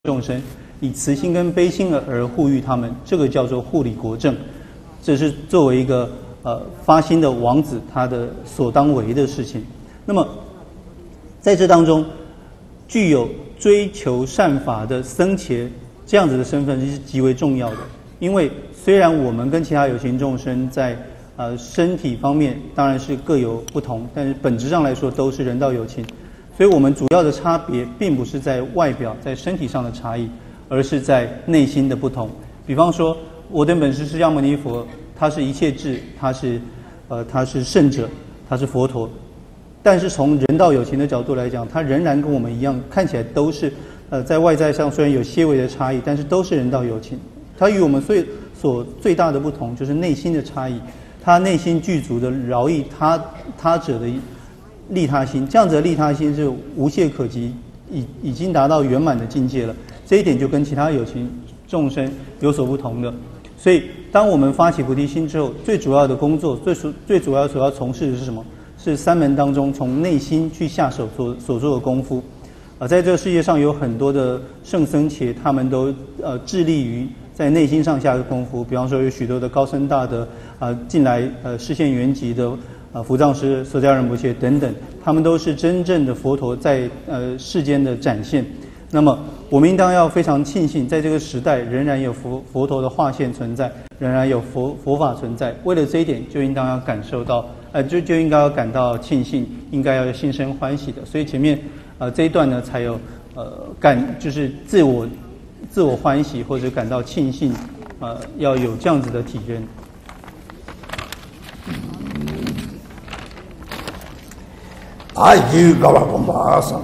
众生，以慈心跟悲心而护育他们，这个叫做护理国政。这是作为一个发心的王子他的所当为的事情。那么在这当中，具有追求善法的僧伽这样子的身份是极为重要的。因为虽然我们跟其他有情众生在身体方面当然是各有不同，但是本质上来说都是人道有情，所以我们主要的差别并不是在外表在身体上的差异，而是在内心的不同。比方说我的本师释迦牟尼佛，他是一切智，他是圣者，他是佛陀，但是从人道有情的角度来讲，他仍然跟我们一样，看起来都是在外在上虽然有些微的差异，但是都是人道有情。他与我们所最大的不同就是内心的差异，他内心具足的饶益他者的利他心，这样子的利他心是无懈可击，已经达到圆满的境界了。这一点就跟其他有情众生有所不同的。所以当我们发起菩提心之后，最主要的工作，最主要所要从事的是什么？是三门当中从内心去下手所做的功夫。在这个世界上有很多的圣僧伽，他们都致力于在内心上下的功夫。比方说有许多的高僧大德进来示现圆寂的伏藏师、舍迦仁波切等等，他们都是真正的佛陀在世间的展现。那么我们应当要非常庆幸，在这个时代仍然有佛陀的化现存在，仍然有佛法存在。为了这一点，就应当要感受到就应该要感到庆幸，应该要心生欢喜的。所以前面这一段呢，才有就是自我欢喜或者感到庆幸，要有这样子的体验。 啊，有个我马上，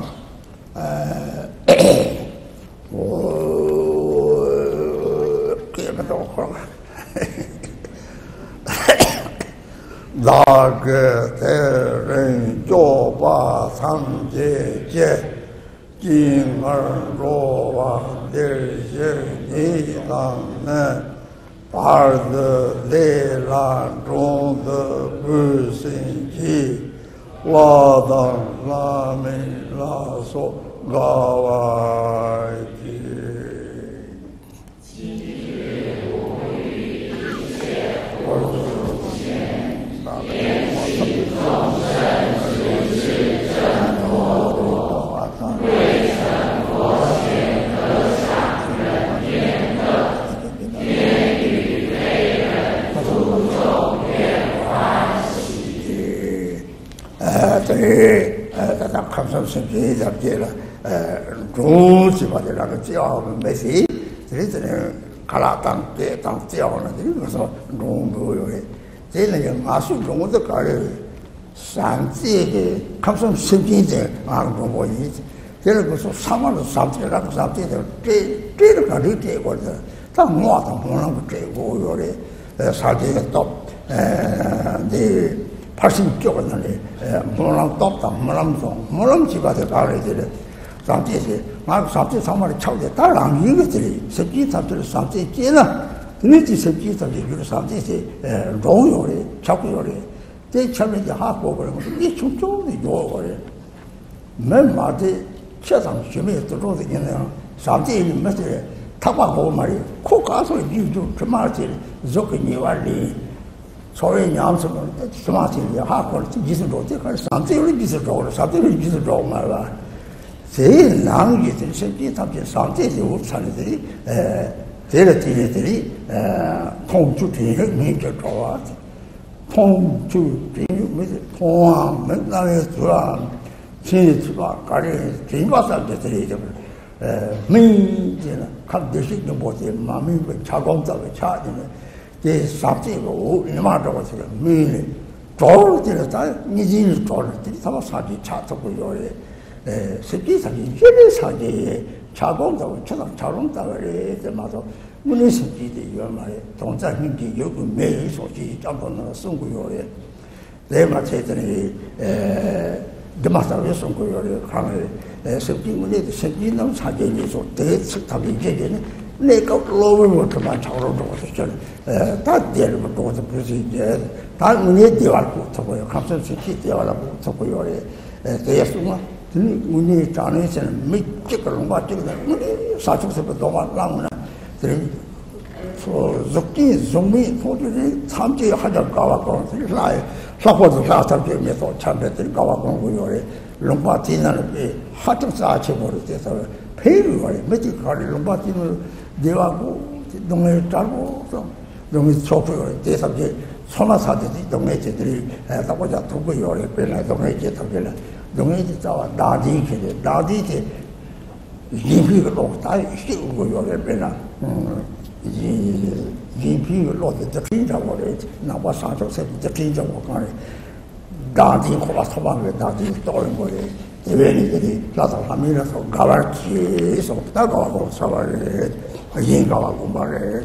我给不到话了。那个的人就把长节节今而若往的些你当呢，把的雷兰中的不生气。拉当拉美拉索拉瓦吉，他看上身体上去了，中期吧的那个脚没事，这人卡拉当脚了，这个说中不有的，这人马术中的搞的，上这个看上身体的中国人，这个说上完了上这那个上这的，这个搞的这个的，他我的我那个这个有的，上这个到你。80쪽 뭐랑 떴다 뭐랑 좀 뭐랑 집어서 가려들 상태에서 막 상태 상말에 차오게 다랑 이것들이 습기 상태를 상태에 깨나 그렇지 습기 상태를 상태에서 로요래 자꾸 요래 제 처음에 하고 그러면 이 충분히 요래 맨 마디 최상 주민이 들어오게 되네요 상태에 맞지 타바고 말이 코 가서 이주 좀 말지 저기 완리 소위 냠스는 스마트리 하고 기술로 될 상태를 기술로 상태를 기술로 말아 제일 나은 게 생기 답변 상태에 우산들이 데르티들이 통주 뒤에 매겨 좋아 통주 뒤에 통화 맨날에 들어 진짜 가리 진바사들이 민제는 감대식 좀 보세요 마음이 자공자가 차지는 제 삽지고 이마저고 지금 미네 돌들다 니진이 돌들이 다 사지 차도고 요래 습기사지 예배사지 자공자고 자롱자고 이래마도 문의습기도 이거 말에 동자님기 여기 매일 소지 잡고는 쓴고 요래 내 마체들이 드마사를 쓴고 요래 강에 습기 문의도 습기는 사진이서 대측답이 이제는 내가 로브를 그만 차오르는 것이죠. 다 되는 것도 그래서 이제 다 문에 대화를 붙어고요. 감성스럽게 대화를 붙어고요. 대야수가 우리 장례에서는 몇 개를 막 찍거든. 우리 사축서부터 도마 나무나 속기 종미 소들이 참지 하자 가와고 라이 사고도 사탑게 메도 참배들 가와고 요래 롱바티나는 하트사 쳐버려 돼서 배를 거래 몇개 가리 롱바티는 내와고 동네 짜고 동네 초프요 돼서 이제 소나사들이 동네들이 다보자 두고 요래 빼나 동네 제터들 동네 자와 나디게 나디게 이비로 다 쉬고 요래 빼나 이비로 더 긴장을 해 나와 상처서 더 긴장을 하네 나디 고라서만 나디 떠는 거래 대변인들이 나서 하면서 가발치에서 나가고 사발에 인가하고 말해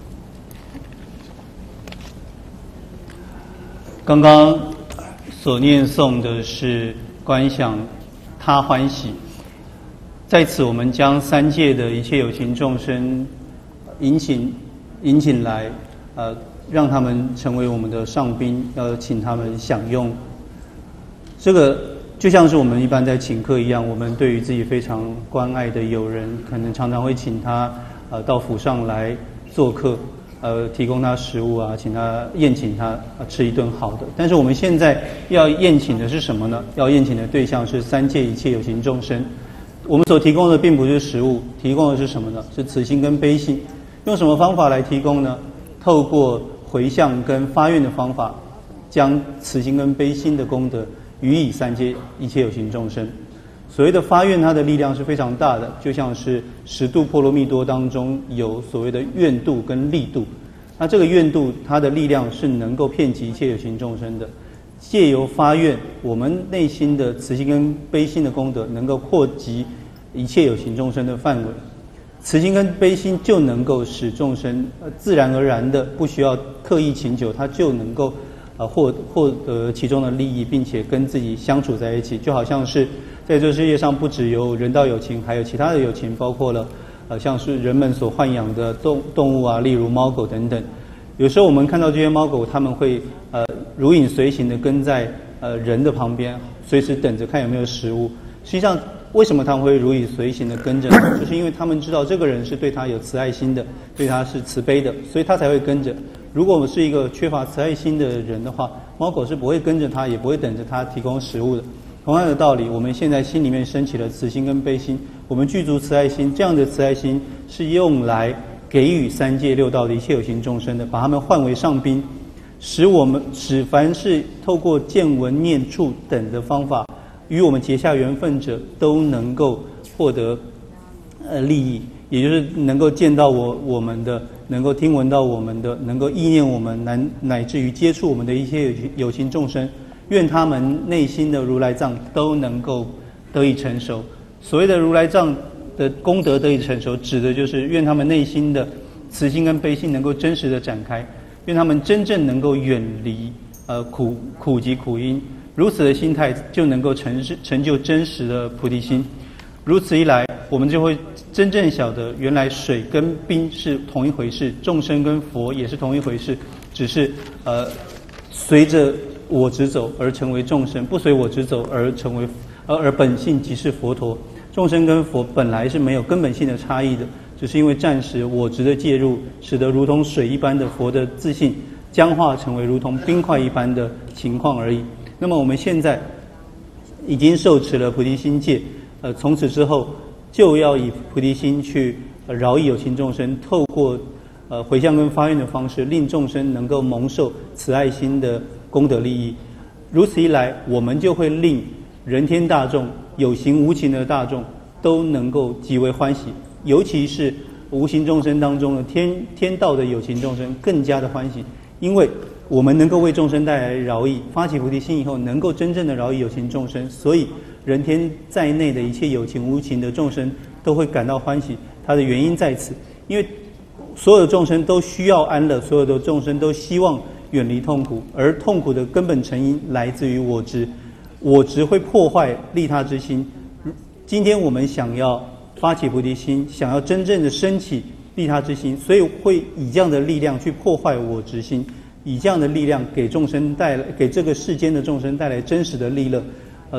刚刚所念诵的是观想他欢喜，在此我们将三界的一切有情众生引请来，让他们成为我们的上宾，要请他们享用。这个就像是我们一般在请客一样，我们对于自己非常关爱的友人，可能常常会请他到府上来做客。提供他食物啊，宴请他吃一顿好的。但是我们现在要宴请的是什么呢？要宴请的对象是三界一切有情众生。我们所提供的并不是食物，提供的是什么呢？是慈心跟悲心。用什么方法来提供呢？透过回向跟发愿的方法，将慈心跟悲心的功德予以三界一切有情众生。所谓的发愿，它的力量是非常大的，就像是10度波罗蜜多当中有所谓的愿度跟力度。那这个愿度，它的力量是能够遍及一切有情众生的。借由发愿，我们内心的慈心跟悲心的功德能够扩及一切有情众生的范围。慈心跟悲心就能够使众生自然而然的，不需要刻意请求，他就能够获得其中的利益，并且跟自己相处在一起，就好像是在这世界上不只有人道有情，还有其他的有情，包括了像是人们所豢养的动物啊，例如猫狗等等。有时候我们看到这些猫狗，它们会如影随形的跟在人的旁边，随时等着看有没有食物。实际上，为什么他们会如影随形的跟着呢？就是因为他们知道这个人是对他有慈爱心的，对他是慈悲的，所以他才会跟着。如果我们是一个缺乏慈爱心的人的话，猫狗是不会跟着他，也不会等着他提供食物的。同样的道理，我们现在心里面升起了慈心跟悲心，我们具足慈爱心，这样的慈爱心是用来给予三界六道的一切有情众生的，把他们换为上宾，使凡是透过见闻念处等的方法与我们结下缘分者，都能够获得利益，也就是能够见到我们的，能够听闻到我们的，能够意念我们，乃至于接触我们的一些有情众生。愿他们内心的如来藏都能够得以成熟。所谓的如来藏的功德得以成熟，指的就是愿他们内心的慈心跟悲心能够真实的展开，愿他们真正能够远离苦及苦因，如此的心态就能够成就真实的菩提心。如此一来，我们就会真正晓得，原来水跟冰是同一回事，众生跟佛也是同一回事，只是随着我执走而成为众生，不随我执走而本性即是佛陀。众生跟佛本来是没有根本性的差异的，只是因为暂时我执的介入，使得如同水一般的佛的自性僵化成为如同冰块一般的情况而已。那么我们现在已经受持了菩提心戒，从此之后就要以菩提心去饶益有情众生，透过回向跟发愿的方式，令众生能够蒙受慈爱心的功德利益。如此一来，我们就会令人天大众、有形无情的大众都能够极为欢喜，尤其是无形众生当中的天道的有情众生更加的欢喜，因为我们能够为众生带来饶益，发起菩提心以后，能够真正的饶益有情众生，所以人天在内的一切有情无情的众生都会感到欢喜。它的原因在此，因为所有的众生都需要安乐，所有的众生都希望远离痛苦，而痛苦的根本成因来自于我执。我执会破坏利他之心。今天我们想要发起菩提心，想要真正的升起利他之心，所以会以这样的力量去破坏我执心，以这样的力量给众生带来，给这个世间的众生带来真实的利乐。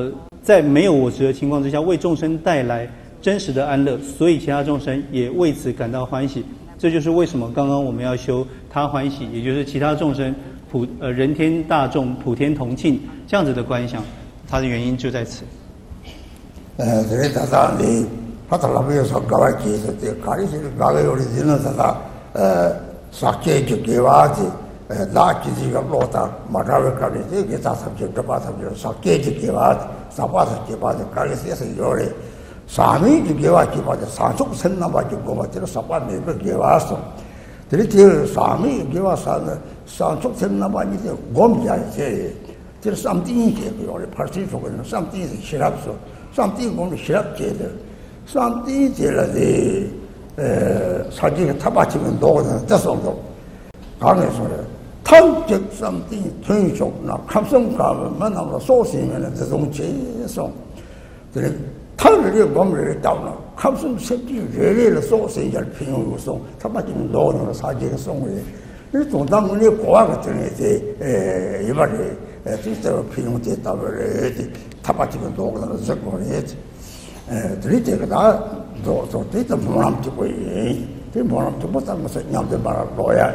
在没有我执的情况之下，为众生带来真实的安乐，所以其他众生也为此感到欢喜。这就是为什么刚刚我们要修他欢喜，也就是其他众生人天大众普天同庆这样子的观想，它的原因就在此。 这里大家你他他那边说各位技术的，咖喱是各位有的人呢，他sakit juga wajib, laki juga lota, marawe kali je kita sampai dapat sampai sakit juga wajib, sampai sakit wajib kali sih sejauh sami juga wajib pada sanjung senang wajib goma tidak sampai mereka juga wajib. Jadi dia sami juga sana sanjung senang wajib itu gom jadi tidak something jadi oleh parti itu kan something silap so, something gom silap jadi, something jadi 사진에 타바치면 노거든 됐어도 강에서 탐적 something 전속나 감성감을 만나서 소시면은 자동체에서 그래 탈을 범을 따오나 감성 세기 외래를 소시를 필요로서 타바치면 노거든 사진에 송을 이 동당문의 고아 같은 이제 이발에 진짜 필요했다고 타바치면 노거든 적고는 드리테가 다 또 데이터 모람 듣고 이 모람 듣고 따면서 냠들 말아 로야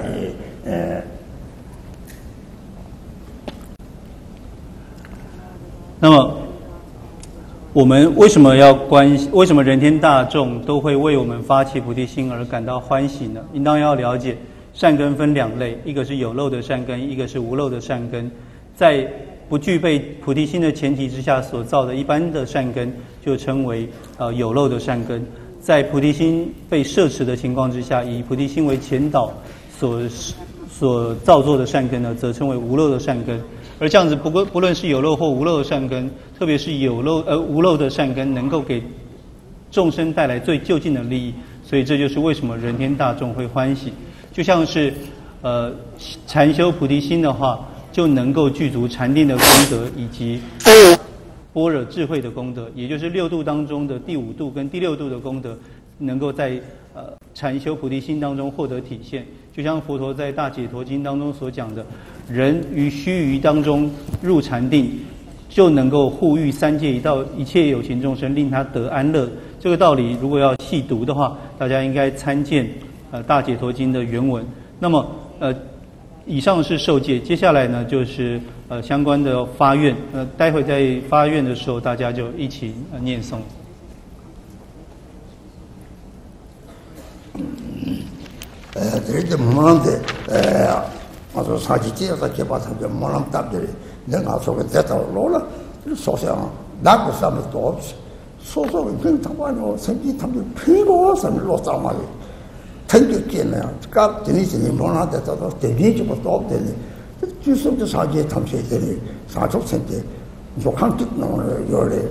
那么我们为什么为什么人天大众都会为我们发起菩提心而感到欢喜呢？应当要了解善根分两类，一个是有漏的善根，一个是无漏的善根。在不具备菩提心的前提之下所造的一般的善根，就称为有漏的善根。在菩提心被摄持的情况之下，以菩提心为前导所造作的善根呢，则称为无漏的善根。而这样子，不论是有漏或无漏的善根，特别是无漏的善根，能够给众生带来最就近的利益，所以这就是为什么人天大众会欢喜。就像是禅修菩提心的话，就能够具足禅定的功德以及般若智慧的功德，也就是六度当中的第五度跟第六度的功德，能够在禅修菩提心当中获得体现。就像佛陀在《大解脱经》当中所讲的，人于须臾当中入禅定，就能够护育三界一切有情众生，令他得安乐。这个道理如果要细读的话，大家应该参见大解脱经》的原文。那么以上是受戒，接下来呢就是相关的发愿。待会在发愿的时候，大家就一起念诵。 这모람데 아주 사지지에서 개발한 게 모람 답들이 내가 속에 됐다 로라 소소한 나고 삼도 없이 소소한 그 타반이 생기 탐도 피고 삼로 싸마리 tangiqene 까 되니지 모나데도 되니지부터 없대니 주성도 사지에 탐색들이 사족생때 조항득노를 요래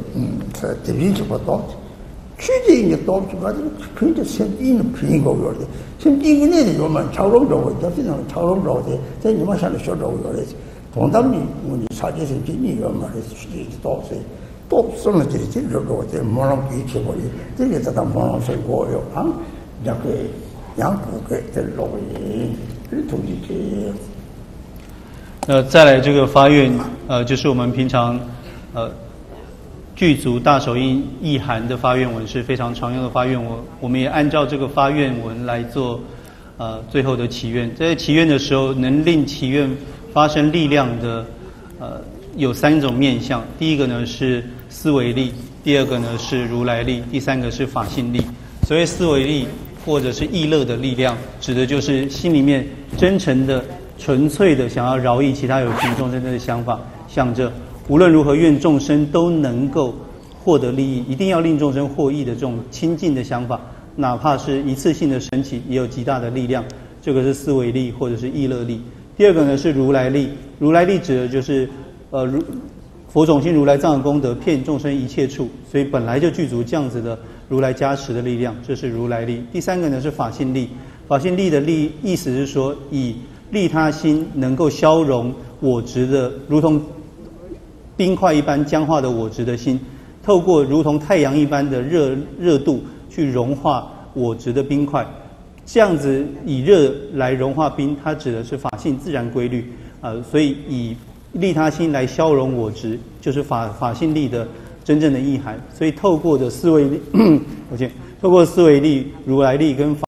되니지부터 취지인이 또 없어가지고 근데 생기는 비인거 요래 생기는 애들이 요만 차오름으로 저기는 차오름으로 돼 이만 살을 쇼로 요래 동담이 우리 사지에 생기니 요말에서 취지도 없어요 또 없으면 되지 저거 돼 모랑 비켜버리 되게 다 모랑 설고요 약게 양국의 델로이 동지지。 再来这个发愿，就是我们平常具足大手印意涵的发愿文是非常常用的发愿文，我们也按照这个发愿文来做最后的祈愿。在祈愿的时候，能令祈愿发生力量的有三种面向，第一个呢是思维力，第二个呢是如来力，第三个是法性力。所谓思维力或者是意乐的力量，指的就是心里面真诚的、纯粹的想要饶益其他有情众生的想法，想着无论如何愿众生都能够获得利益，一定要令众生获益的这种亲近的想法，哪怕是一次性的升起，也有极大的力量。这个是思维力或者是意乐力。第二个呢是如来力，如来力指的就是佛种性如来藏的功德遍众生一切处，所以本来就具足这样子的如来加持的力量，这是如来力。第三个呢是法性力，法性力的意思是说，以利他心能够消融我执的，如同冰块一般僵化的我执的心，透过如同太阳一般的热度去融化我执的冰块，这样子以热来融化冰，它指的是法性自然规律所以以利他心来消融我执，就是法性力的真正的意涵。所以透过的思维力，透过思维力、如来力跟法